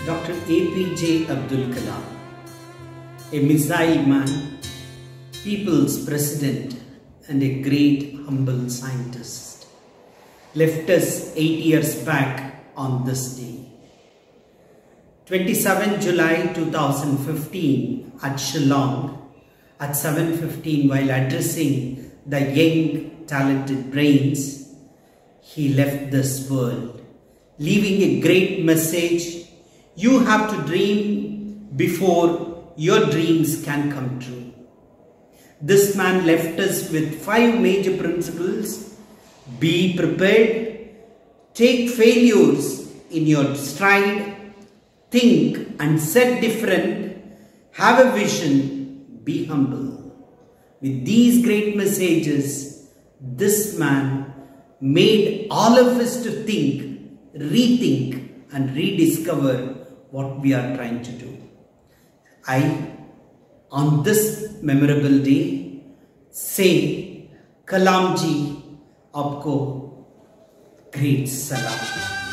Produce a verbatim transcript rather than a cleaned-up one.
Doctor A P J Abdul Kalam, a missile man, people's president and a great humble scientist, left us eight years back on this day. twenty-seventh July two thousand fifteen at Shillong at seven fifteen, while addressing the young talented brains, he left this world, leaving a great message. You have to dream before your dreams can come true. This man left us with five major principles. Be prepared, take failures in your stride, think and set different, have a vision, be humble. With these great messages, this man made all of us to think, rethink and rediscover what we are trying to do. I, on this memorable day, say, Kalam ji, aapko great salam.